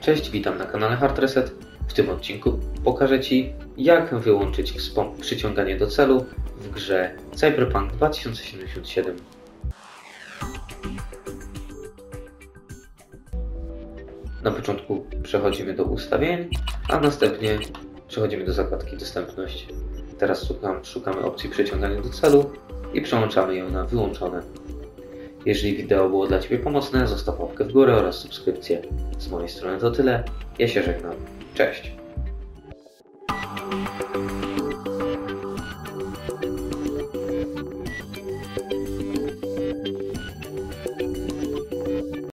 Cześć, witam na kanale Hard Reset. W tym odcinku pokażę Ci, jak wyłączyć przyciąganie do celu w grze Cyberpunk 2077. Na początku przechodzimy do ustawień, a następnie przechodzimy do zakładki dostępność. Teraz szukamy opcji przyciągania do celu i przełączamy ją na wyłączone. Jeżeli wideo było dla Ciebie pomocne, zostaw łapkę w górę oraz subskrypcję. Z mojej strony to tyle. Ja się żegnam. Cześć!